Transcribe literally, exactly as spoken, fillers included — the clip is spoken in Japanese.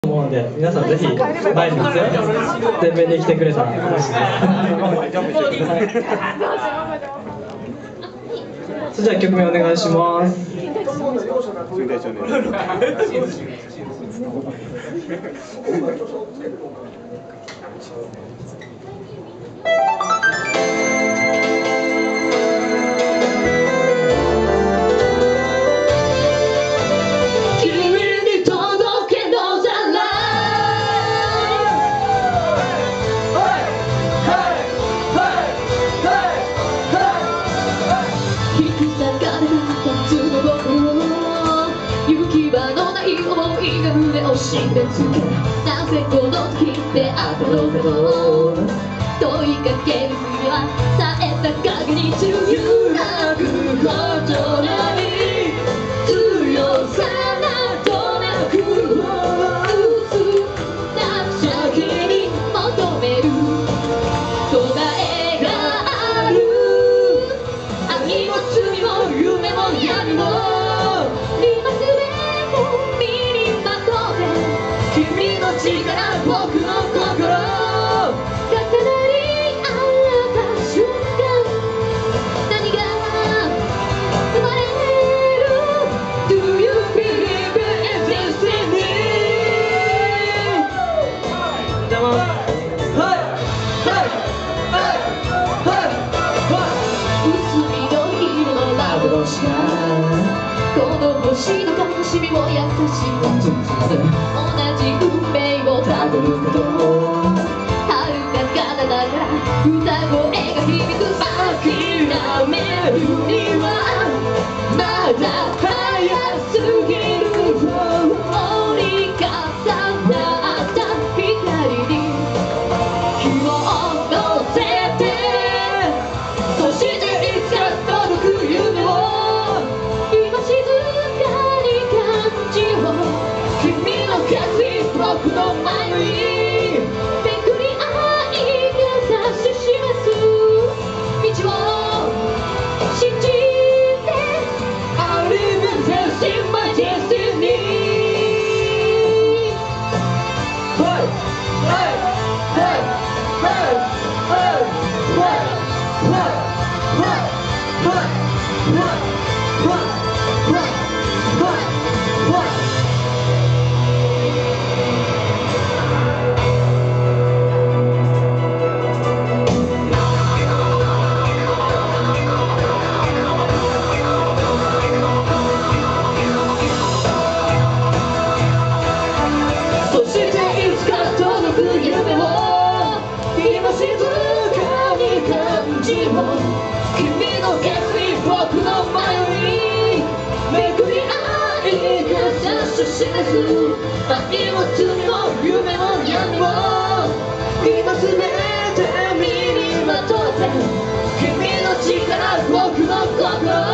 思うので、皆さんぜひ前にですよ、前面に来てくれたら嬉しいです。それじゃあ曲名お願いします。 死んでつけなぜこの時であったのかと問いかけるには冴えた影に強くことのみ強さなどなく薄な先に求める答えがある愛も罪も夢も闇も今すべて君の力、僕の心重なり合った瞬間何が生まれる Do you believe in destiny? 薄緑色の幻がこの星の悲しみも優しい同じ運命をたどること遥か彼方から歌声が響く諦めるにはまだ早すぎる折り重なった光に希望乗せてそしていつか届く夢を今静かに感じよう君の決意僕の前にめくり愛が指し示す道を信じて I live in my destiny. Hey, hey, hey, hey, hey, hey, hey, hey, hey, hey, hey, hey, hey. 君の決意僕の前にめくり愛が指し示す愛も罪も夢も闇も今すべて身にまとって君の力僕の心